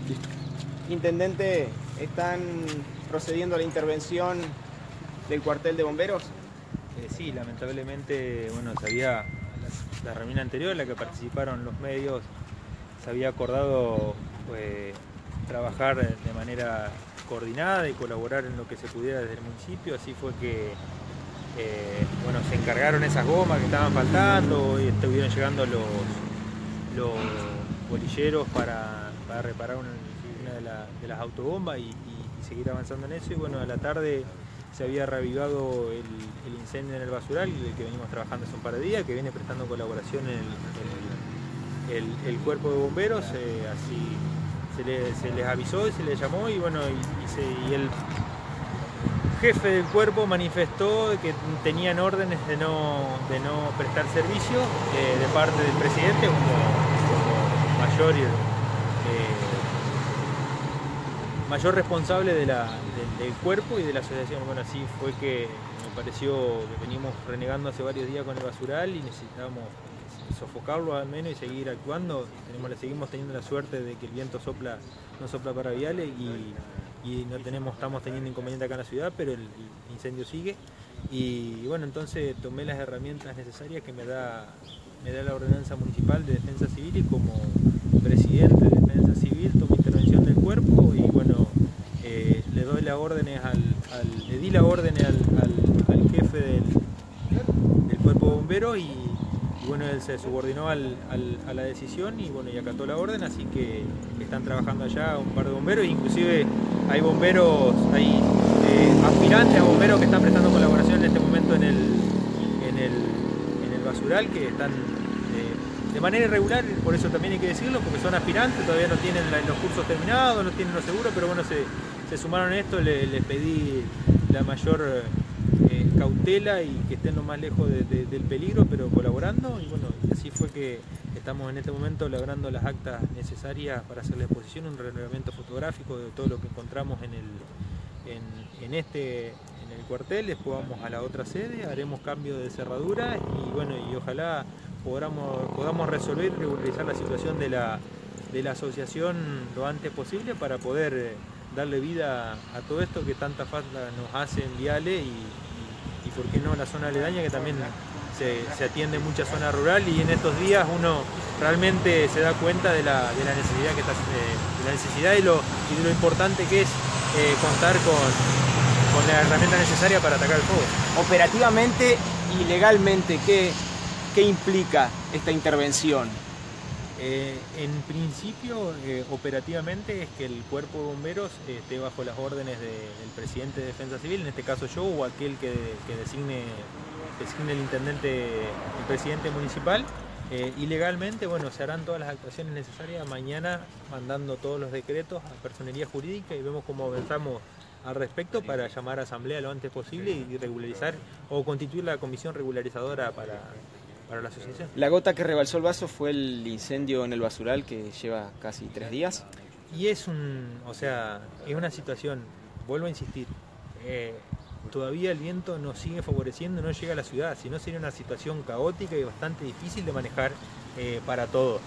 Listo. Intendente, ¿están procediendo a la intervención del cuartel de bomberos? Sí, lamentablemente, bueno, la reunión anterior en la que participaron los medios, se había acordado trabajar de manera coordinada y colaborar en lo que se pudiera desde el municipio. Así fue que bueno, se encargaron esas gomas que estaban faltando y estuvieron llegando los bolilleros para reparar una de las autobombas y seguir avanzando en eso. Y bueno, a la tarde se había reavivado el incendio en el basural, del que venimos trabajando hace un par de días, que viene prestando colaboración el cuerpo de bomberos. Así se les avisó y se les llamó, y bueno, y el jefe del cuerpo manifestó que tenían órdenes de no prestar servicio de parte del presidente como mayor responsable del cuerpo y de la asociación. Bueno, así fue que me pareció que veníamos renegando hace varios días con el basural y necesitábamos sofocarlo al menos y seguir actuando. Seguimos teniendo la suerte de que el viento no sopla para viales y estamos teniendo inconveniente acá en la ciudad, pero el incendio sigue. Y bueno, entonces tomé las herramientas necesarias que me da la ordenanza municipal de defensa civil, y como presidente de defensa civil tomo intervención del cuerpo y bueno, le di la orden al jefe del cuerpo de bomberos y bueno, él se subordinó a la decisión y bueno, y acató la orden, así que están trabajando allá un par de bomberos, inclusive hay bomberos, hay aspirantes a bomberos que están prestando colaboración en este momento en el basural, que están de manera irregular, por eso también hay que decirlo, porque son aspirantes, todavía no tienen los cursos terminados, no tienen los seguros, pero bueno, se sumaron a esto. Les pedí la mayor cautela y que estén lo más lejos del peligro, pero colaborando, y bueno, así fue que estamos en este momento logrando las actas necesarias para hacer la exposición, un relevamiento fotográfico de todo lo que encontramos en el cuartel. Después vamos a la otra sede, haremos cambio de cerradura y bueno, y ojalá podamos resolver y regularizar la situación de la asociación lo antes posible para poder darle vida a todo esto que tanta falta nos hace en viales y por qué no la zona aledaña, que también se atiende mucha zona rural, y en estos días uno realmente se da cuenta de la necesidad y lo importante que es contar con la herramienta necesaria para atacar el fuego. Operativamente y legalmente, ¿qué implica esta intervención? En principio, operativamente, es que el cuerpo de bomberos esté bajo las órdenes del presidente de Defensa Civil, en este caso yo, o aquel que designe el intendente, el presidente municipal. Y legalmente, bueno, se harán todas las actuaciones necesarias mañana, mandando todos los decretos a personería jurídica, y vemos cómo avanzamos al respecto para llamar a asamblea lo antes posible y regularizar o constituir la comisión regularizadora para la asociación. La gota que rebalsó el vaso fue el incendio en el basural, que lleva casi 3 días. Y es una situación, vuelvo a insistir, todavía el viento nos sigue favoreciendo, no llega a la ciudad, si no sería una situación caótica y bastante difícil de manejar para todos,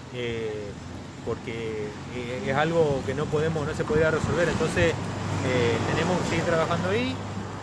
porque es algo que no se podría resolver. Entonces tenemos que seguir trabajando ahí.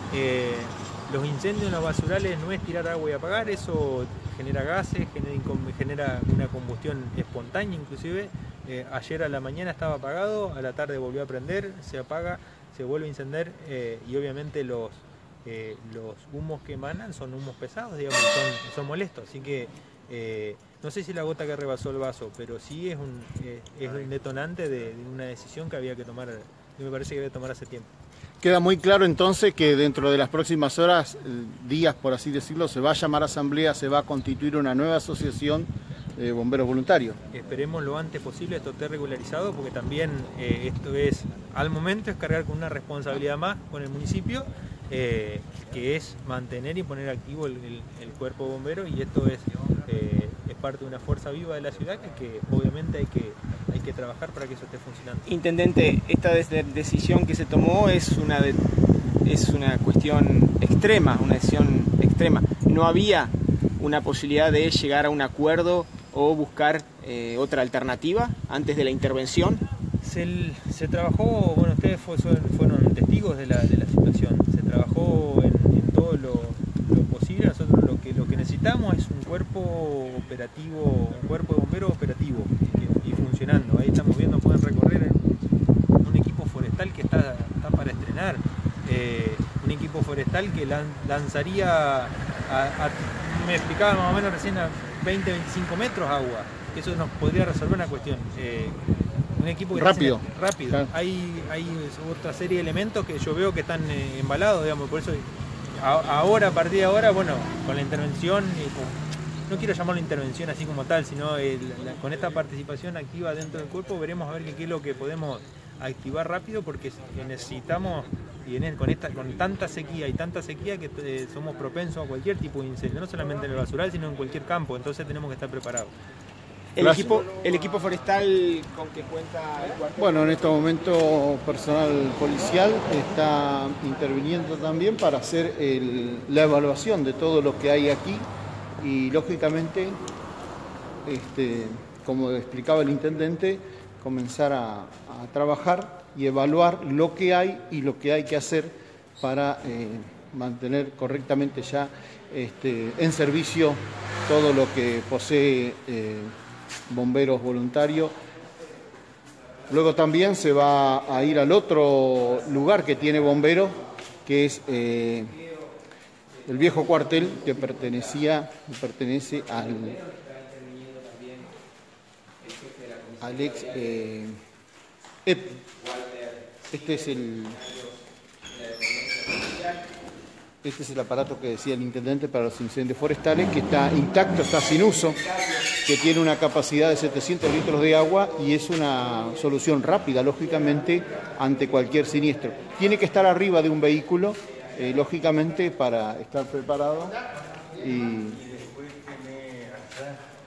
Los incendios en los basurales no es tirar agua y apagar, eso genera gases, genera una combustión espontánea inclusive. Ayer a la mañana estaba apagado, a la tarde volvió a prender, se apaga, se vuelve a encender, y obviamente los humos que emanan son humos pesados, digamos, son molestos, así que no sé si la gota que rebasó el vaso, pero sí es un detonante de una decisión que había que tomar, que me parece que había que tomar hace tiempo. Queda muy claro entonces que dentro de las próximas horas, días por así decirlo, se va a llamar a asamblea, se va a constituir una nueva asociación de bomberos voluntarios. Esperemos lo antes posible esto esté regularizado, porque también esto es, al momento, es cargar con una responsabilidad más con el municipio, que es mantener y poner activo el cuerpo de bomberos, y esto es parte de una fuerza viva de la ciudad que obviamente hay que trabajar para que eso esté funcionando. Intendente, esta decisión que se tomó es una cuestión extrema, una decisión extrema. ¿No había una posibilidad de llegar a un acuerdo o buscar otra alternativa antes de la intervención? Se trabajó, bueno, ustedes fueron testigos de la situación, se trabajó en todo lo posible. Nosotros lo que necesitamos es un cuerpo operativo, un cuerpo de bomberos operativo y funcionando. Ahí estamos viendo, pueden recorrer un equipo forestal que está para estrenar, un equipo forestal que lanzaría me explicaba más o menos recién, a 20-25 metros agua. Eso nos podría resolver una cuestión. Un equipo que rápido. Claro. Hay otra serie de elementos que yo veo que están embalados, digamos, por eso ahora, a partir de ahora, bueno, con la intervención, no quiero llamarlo intervención así como tal, sino con esta participación activa dentro del cuerpo, veremos a ver qué es lo que podemos activar rápido, porque necesitamos, con tanta sequía que somos propensos a cualquier tipo de incendio, no solamente en el basural, sino en cualquier campo, entonces tenemos que estar preparados. El equipo forestal con que cuenta el cuartel. Bueno, en este momento personal policial está interviniendo también para hacer la evaluación de todo lo que hay aquí y lógicamente, como explicaba el intendente, comenzar a trabajar y evaluar lo que hay y lo que hay que hacer para mantener correctamente ya en servicio todo lo que posee bomberos voluntarios. Luego también se va a ir al otro lugar que tiene bomberos, que es el viejo cuartel que pertenece al ex EP. Este es el aparato que decía el intendente para los incendios forestales, que está intacto, está sin uso, que tiene una capacidad de 700 litros de agua y es una solución rápida, lógicamente, ante cualquier siniestro. Tiene que estar arriba de un vehículo, lógicamente, para estar preparado. Y